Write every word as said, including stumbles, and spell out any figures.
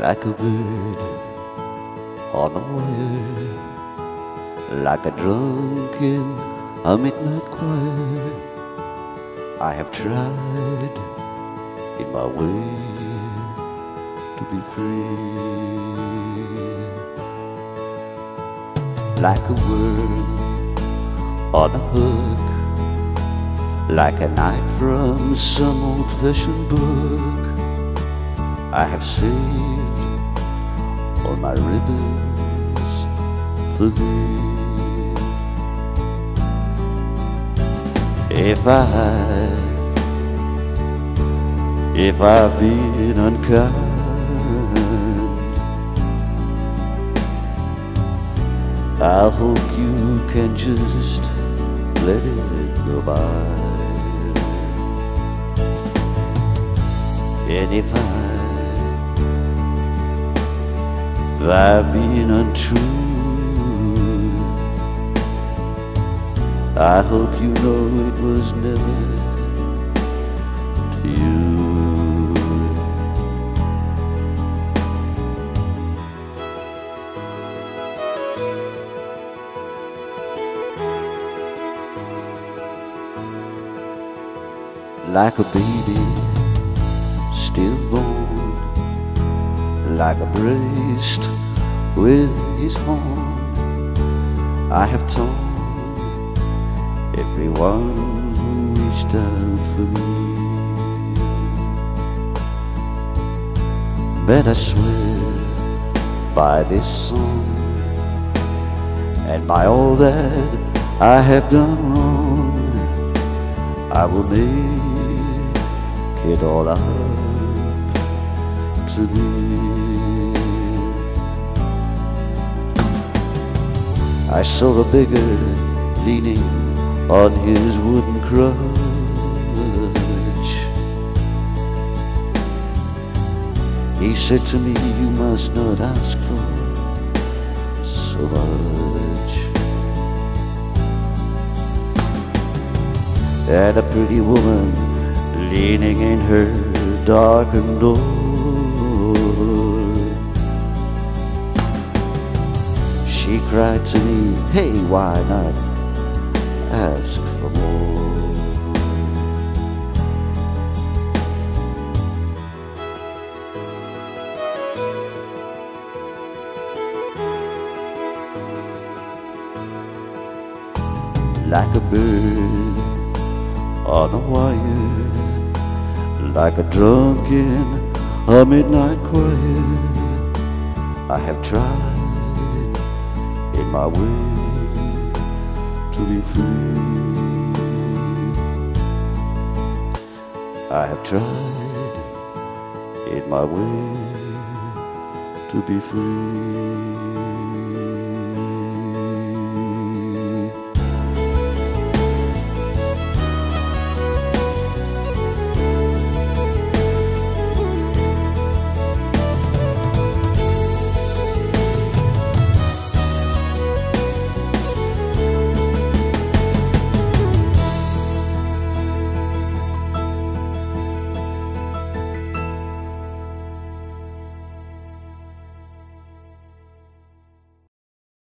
like a bird on the wire, like a drunk in a midnight choir. I have tried in my way to be free, like a worm on a hook, like a knight from some old-fashioned book. I have saved all my ribbons for thee. If I, if I've been unkind, I hope you can just let it go by. And if I, if I've been untrue, I hope you know it was never to you. Like a baby stillborn, like a breast with his horn, I have torn everyone who reached out for me. But I swear by this song and by all that I have done wrong, I will make it all up to thee. I saw a beggar leaning on his wooden crutch. He said to me, you must not ask for so much. And a pretty woman leaning in her darkened door, she cried to me, hey, why not ask for more? Like a bird on a wire, like a drunk in a midnight choir, I have tried in my way to be free. I have tried in my way to be free.